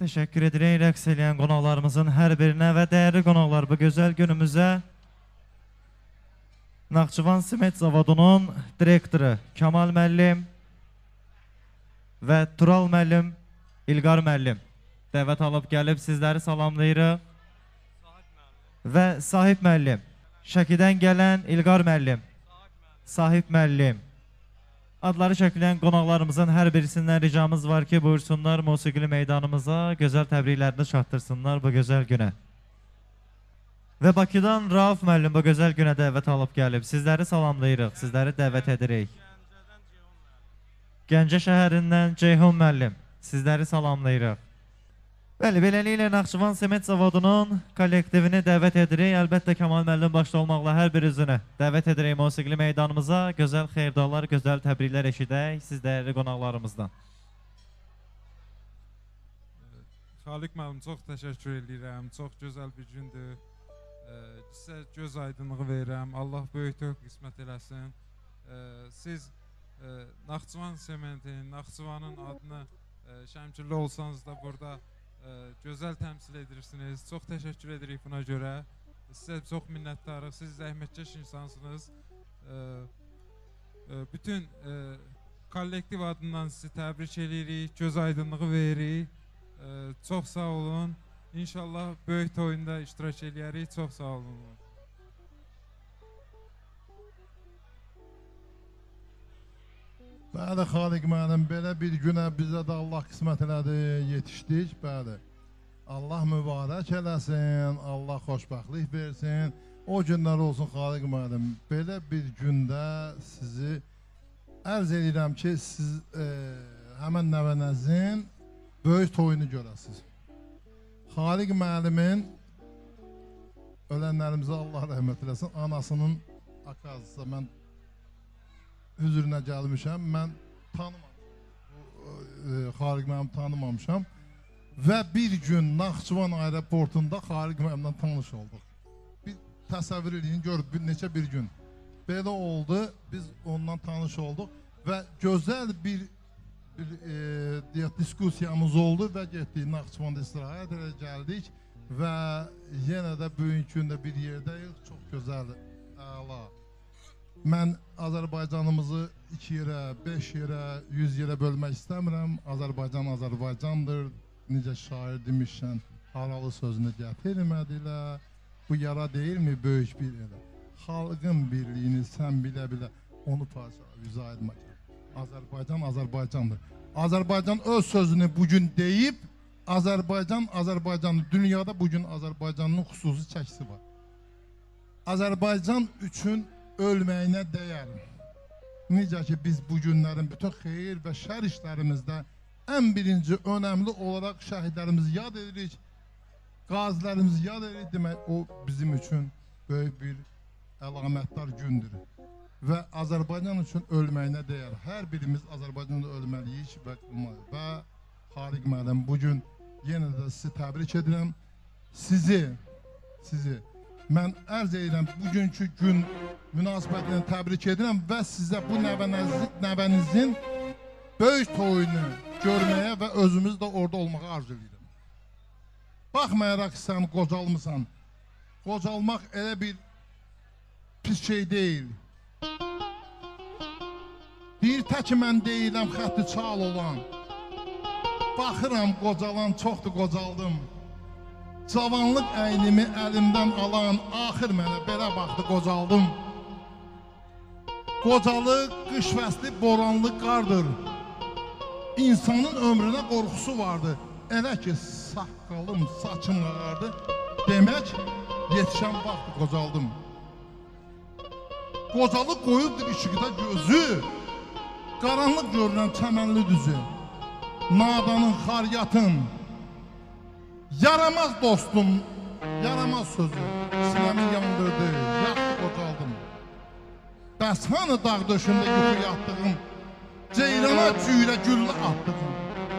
Teşekkür ederim rəqs eləyən qonaqlarımızın hər birinə və dəyərli qonaqlar bu gözəl günümüzə Naxçıvan Sement Zavodunun direktoru Kamal müəllim və Tural müəllim, İlqar müəllim dəvət alıb gəlib sizləri salamlayırıq və Sahib müəllim, Şəkidən gələn İlqar müəllim, Sahib müəllim. Adları çəkilən qonaqlarımızın hər birisindən ricamız var ki, buyursunlar musiqili meydanımıza, gözəl təbriklərini çatdırsınlar bu gözəl günə. Və Bakıdan Rauf müəllim bu gözəl günə dəvət alıb gəlib. Sizləri salamlayırıq, sizləri dəvət edirik. Gəncə şəhərindən Ceyhun müəllim, sizləri salamlayırıq. Bəli, beləliklə Naxçıvan Sement Zavodunun kollektivini dəvət edirik. Əlbəttə Kamal müəllim başda olmaqla hər bir üzünü dəvət edirik musiqili meydanımıza. Gözəl xeyirdarlar, gözəl təbriklər eşidək siz dəyərli qonaqlarımızdan. Xaliq müəllim, çox təşəkkür edirəm. Çox gözəl bir gündür. Sizə göz aydınlığı verirəm. Allah böyüklük qismət eləsin. Siz Naxçıvan Sementin, Naxçıvanın adını şəmkirli olsanız da burada gözəl təmsil edirsiniz. Çox təşəkkür edirik buna görə. Sizə çox minnətdarıq. Siz zəhmətkeş insansınız. Bütün kollektiv adından sizi təbrik edirik. Göz aydınlığı veririk. Çox sağ olun. İnşallah böyük oyunda iştirak edərik. Çox sağ olun. Bəli, Xaliq müəllim, belə bir günə bizə də Allah qismət elədi, yetişdik, bəli. Allah mübarək eləsin, Allah xoşbəxtlik versin. O günlər olsun Xaliq müəllim. Belə bir gündə sizi ərz edirəm ki, siz həmən nəvənəzin böyük toyunu görəsiniz. Xaliq müəllimin ölənlərimizə Allah rəhmət eləsin, anasının akazısı, mən hüzuruna gəlmişəm, mən tanımamışam, Xaliq müəllim tanımamışam və bir gün Naxçıvan aeroportunda Xaliq müəllimlə tanış olduq. Bir təsəvvür edin, görüb neçə bir gün belə oldu, biz ondan tanış olduq və gözəl bir diskusiyamız oldu və getdik Naxçıvanda istirahət elə gəldik və yenə də bugünkü gündə bir yerdəyik, çox gözəl, əla. Mən Azərbaycanımızı 2 yerə, 5 yerə, 100 yerə bölmək istəmirəm. Azərbaycan Azərbaycandır. Necə şair demişsən, haralı sözünü gətirmədilər. Bu yara deyilmi böyük bir elə? Xalqın birliyini sən bilə-bilə onu izah etmək. Azərbaycan Azərbaycandır. Azərbaycan öz sözünü bugün deyib, Azərbaycan Azərbaycandır. Dünyada bugün Azərbaycanın xüsusi çəkisi var. Azərbaycan üçün ölməyinə dəyər. Necə ki biz bu günlərin bütün xeyir və şər işlərimizdə ən birinci, önəmli olaraq şəhidlərimizi yad edirik, qazilərimizi yad edirik. Demək, o bizim üçün böyük bir əlamətdar gündür. Və Azərbaycan üçün ölməyinə dəyər. Hər birimiz Azərbaycanda ölməliyik və qılmalıyıq. Və Xaliq müəllim, bugün yenə də sizi təbrik edirəm. Sizi mən ərz edirəm, bugünkü gün münasibətini təbrik edirəm və sizə bu nəvənizin böyük toyunu görməyə və özümüz də orada olmağa arzu edirəm. Baxmayaraq ki, sən qocalmısan, qocalmaq elə bir pis şey deyil. Deyir, tək mən deyiləm xətti çal olan, baxıram qocalan, çoxdur qocaldım. Cavanlıq əynimi əlimdən alan, axır mənə belə baxdı, qocaldım. Qocalıq, qış fəsli, boranlı qardır. İnsanın ömrünə qorxusu vardı. Elə ki, saqqalım, saçım ağardı. Demək, yetişən vaxtı qocaldım. Qocalıq qoyubdur işıqda gözü, qaranlıq görünən çəmənli düzü. Nadanın, xaryatın, yaramaz dostum, yaramaz sözü, sinəmi yandırdı, yaxşı qocaldım. Bəs hanı dağ döşündə yuxu yatdığım, ceyrana cüyrə güllə atdığım.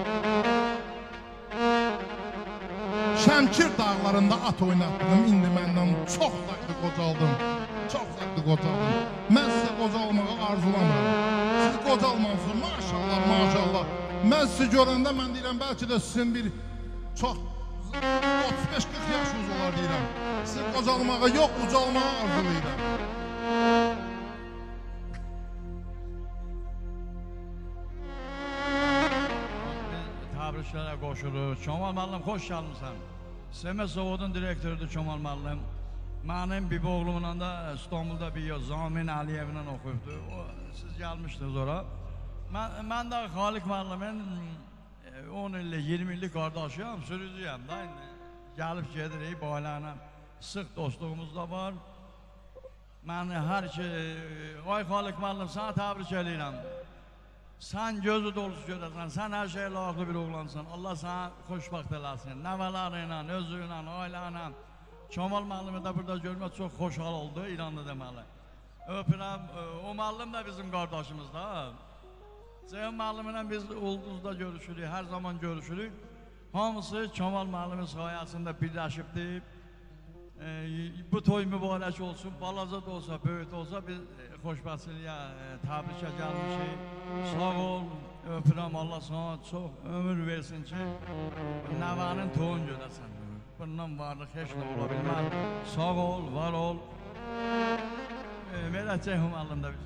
Şəmkir dağlarında at oynatdığım, indi məndən çox uzaqlı qocaldım, çox uzaqlı qocaldım. Mən sizə qocalmağı arzulamıram. Siz qocalmansınız, maşallah, maşallah. Mən sizi görəndə mən deyirəm, bəlkə də sizin bir Çox 35-40 yaşınız olar deyirəm. Sizi qocalmağa yox, ucalmağa arzulayıram. Təbriklərə qoşulur. Kemal müəllim, xoş gəlmisən. Semə Zavodun direktorudur Kemal müəllim. Mənim bir oğlumla da İstanbulda bir Zamin Əliyevlə oxuyubdu. Siz gəlmişdiniz ora. Mən də Xaliq müəllimin 10 illik, 20 illik qardaşıyam, sürücüyəm da. Gəlib gedirik, bu ailəyə sıx dostluğumuz da var. Mən hər ki, ay Xaliq müəllim, sənə təbrik edirəm. Sən gözü dolusu görəsən, sən hər şeyə layiqli bir oğlansan. Allah sənə xoşbəxt eləsin. Nəvələrlə, özüylə, ailənlə. Kemal müəllimi də burada görmək çox xoşhal oldu, İranda deməli. Öpürəm, o müəllim də bizim qardaşımız da. Ceyhun müəllimlə biz Ulduzda görüşürük, hər zaman görüşürük. Hamısı Kemal müəllimin sayəsində birləşibdir. Bu toy mübarək olsun, balaca da olsa, böyük də olsa biz xoşbəxtliyə təbrikə gəlmişik. Sağ ol, öpürəm, Allah sana çox ömür versin ki, nəvənin toyun görəsən. Bundan varlıq heç nə ola bilməz. Sağ ol, var ol. Belə Ceyhun müəllim də biz.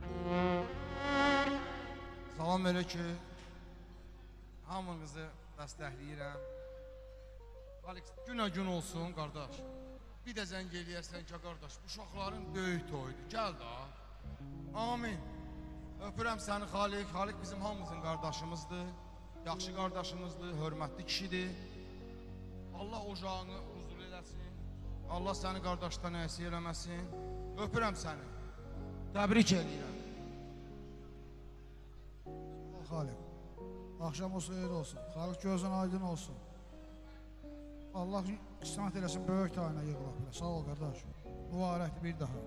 Salam elə ki, hamınızı dəstəkləyirəm. Günə-gün olsun, qardaş. Bir də zəng eləyərsən ki, qardaş, bu uşaqların böyük toyudur. Gəl da. Amin. Öpürəm səni Xaliq. Xaliq bizim hamımızın qardaşımızdır. Yaxşı qardaşımızdır, hörmətli kişidir. Allah ocağını huzur eləsin. Allah səni qardaşdan əksik eləməsin. Öpürəm səni. Təbrik edirəm. Xaliq, axşam olsun, xeyir olsun. Xaliq gözün aydın olsun. Allah qismət eləsin, böyük tayına yığılaq belə. Sağ ol, qardaş. Mübarəkdir bir daha.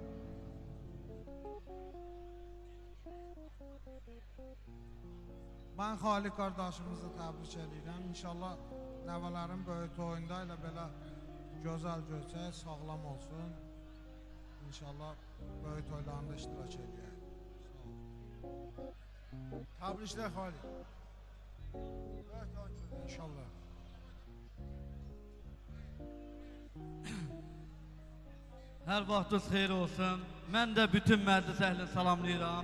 Mən Xaliq qardaşımızı təbrik edirəm. İnşallah nəvələrin böyük toyunda ilə belə gözəl görsə, sağlam olsun. İnşallah böyük toylarında iştirak edək. Təbriklər Xaliq. Böyük toy inşallah. Hər vaxtınız xeyir olsun. Mən də bütün məclis əhlini salamlayıram.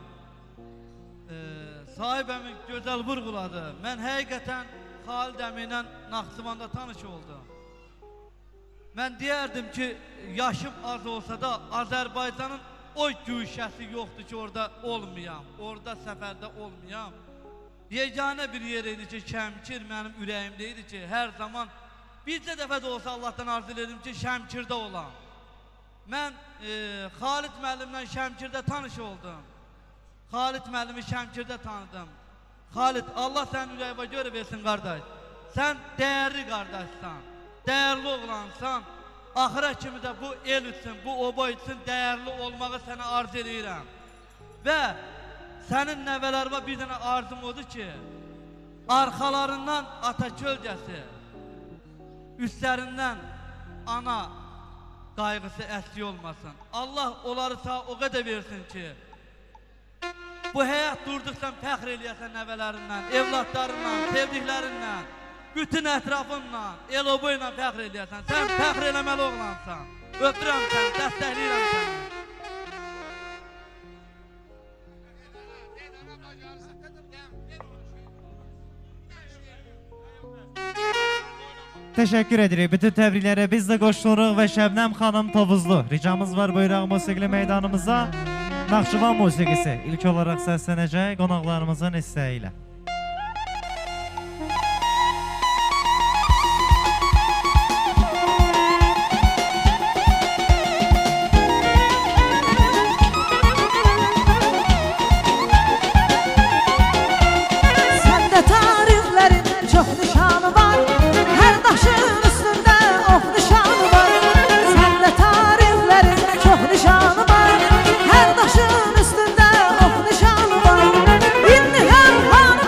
Sahibəmi gözəl vurğuladı. Mən həqiqətən Xalid əmi ilə Naxçıvanda tanış oldum. Mən deyərdim ki, yaşım az olsa da Azərbaycanın o güşəsi yoxdur ki, orada olmayam, orada səfərdə olmayam. Yeganə bir yer idi ki, Şəmkir mənim ürəyimdə idi ki, hər zaman bircə dəfə də olsa Allahdan arzu edirdim ki, Şəmkirdə olam. Mən Xalid müəllimlə Şəmkirdə tanış oldum. Xalid müəllimi Şəmkirdə tanıdım. Xalid, Allah sənin ürəyivə görə versin qardaş. Sən dəyərli qardaşsan, dəyərli oğlansan. Axıra kimi də bu el üçün, bu oba üçün dəyərli olmağı sənə arz edirəm. Və sənin nəvələrimə bir dənə arzum odur ki, arxalarından ata kölgəsi, üstlərindən ana qayğısı əsli olmasın. Allah onları sağ o qədər versin ki, bu həyat durduqsan fəxr eləyəsən nəvələrindən, evladlarından, sevdiklərindən, bütün ətrafınla, el-obu ilə fəxr eləyəsən. Sən fəxr eləməli oğlansan. Öpürəm səni, dəstəkləyirəm səni. Teşekkür edirik. Bütün təbriklərə biz də qoşuluruq və Şəbnəm xanım Tovuzlu. Ricamız var buyuraq musiqili meydanımıza. Naxçıvan musiqisi ilk olaraq səslənəcək qonaqlarımızın istəyi ilə. Səndə tarixlərin çox nişanı var, hər daşın üstündə ox nişanı var. Səndə tarixlərin çox nişanı var, hər daşın üstündə ox nişanı var. İndi hər hanı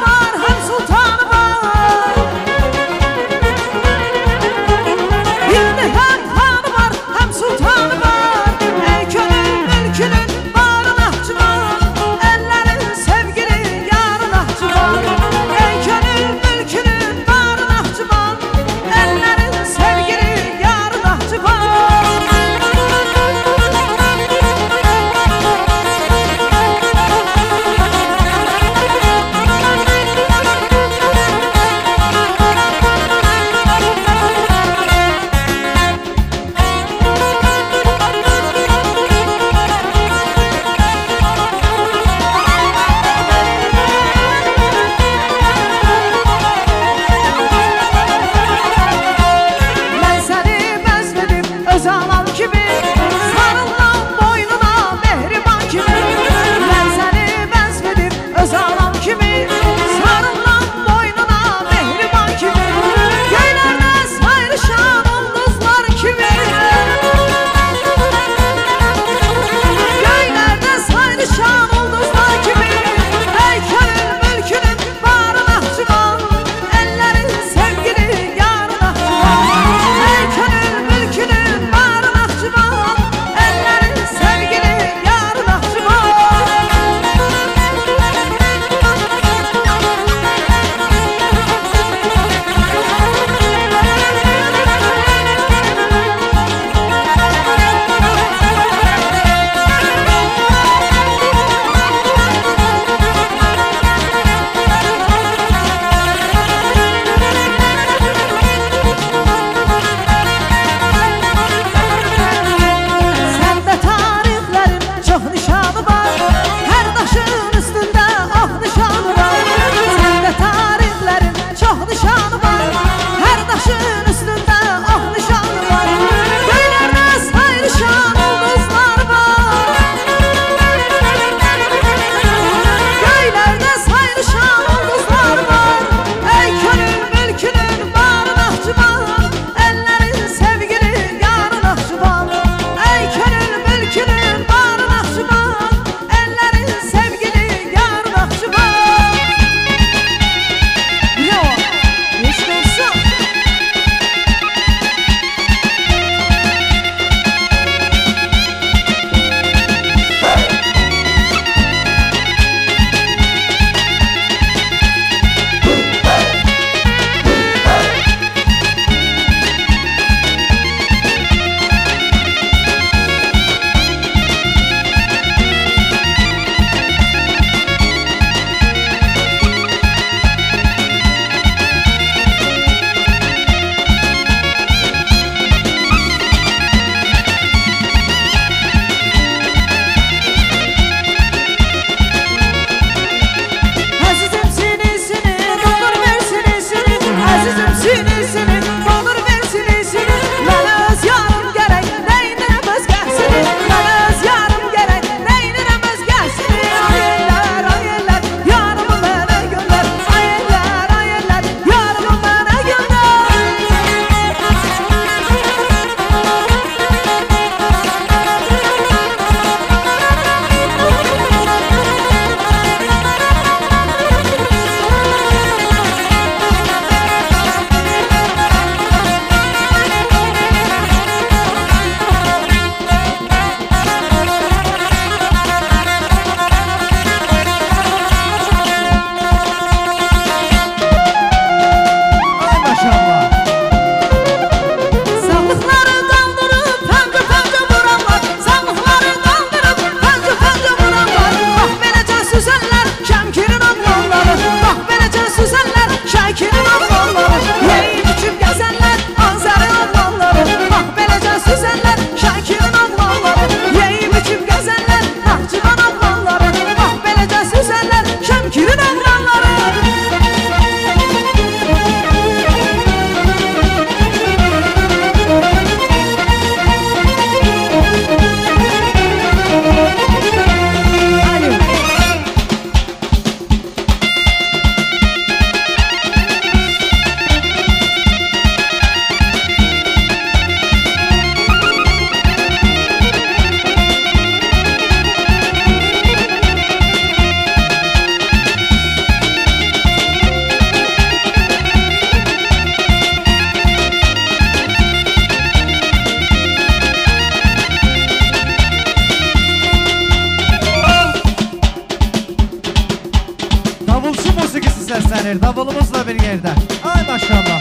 səslənir, davulumuzla bir yerdə. Ay maşallah.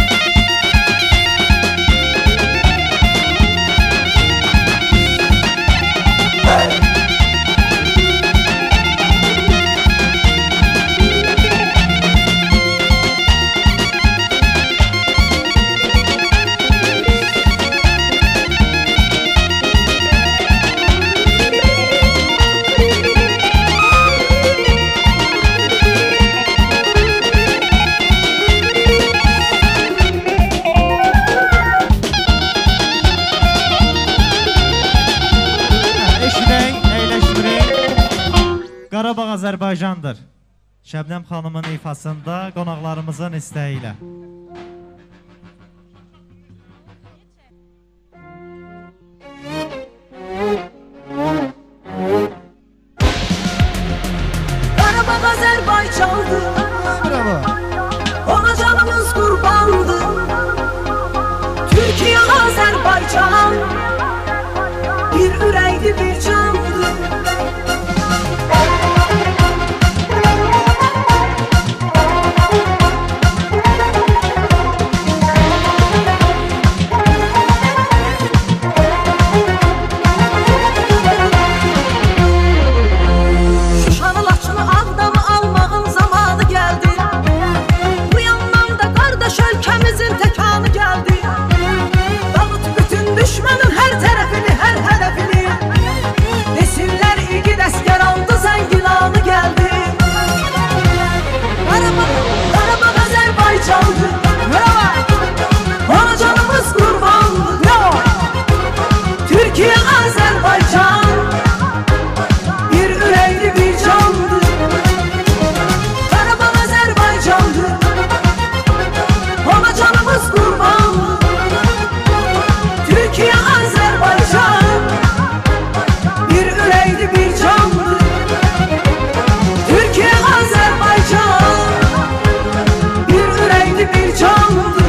Qarabağ Azərbaycandır. Şəbnəm xanımın ifasında qonaqlarımızın istəyi ilə. Qarabağ Azərbaycandır. Bravo. Ona canımız qurbandır. Türkiyə Azərbaycan bir ürəkdir, bir candır. Düşmanın her tarafını, her hedefini desinler, ilgi asker aldı, zengilanı geldi. Qarabağ Azərbaycandır. Ona canımız qurbandır. Türkiye Azərbaycan bir ürəkli, bir candır. Qarabağ Azərbaycandır. Ona canımız qurbandır. Türkiye Azerbaycan bir ürəkli, bir candır. Türkiye Azerbaycan bir ürəkli, bir candır.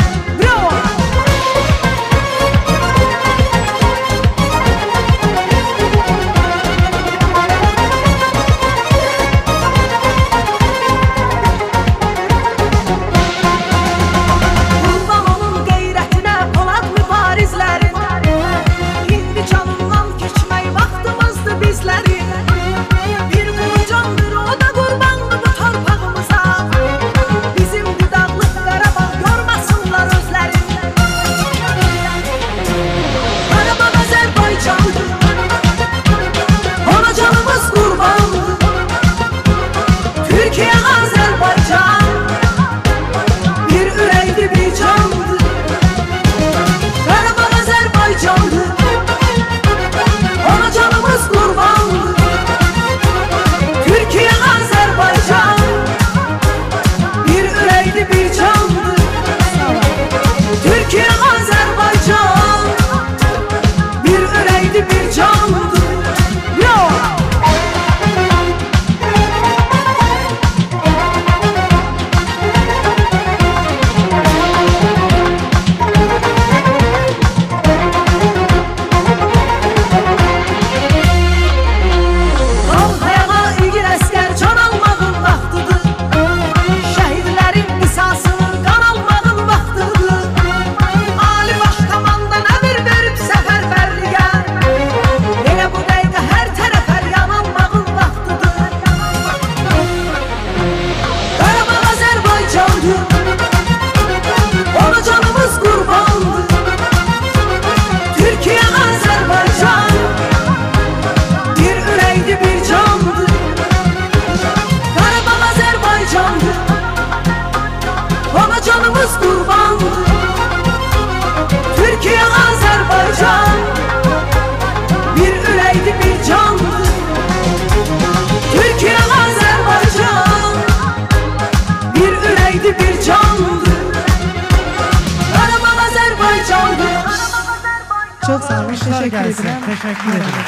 Çok sağ olun. Teşekkür ederim. Teşekkür ederim.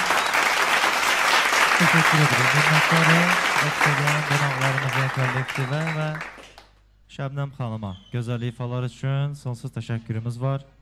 Teşekkür ederim. Minnətdarı Ötürən qonaqlarımıza, kollektivə və Şəbnəm xanıma gözəl ifalar üçün sonsuz təşəkkürümüz var.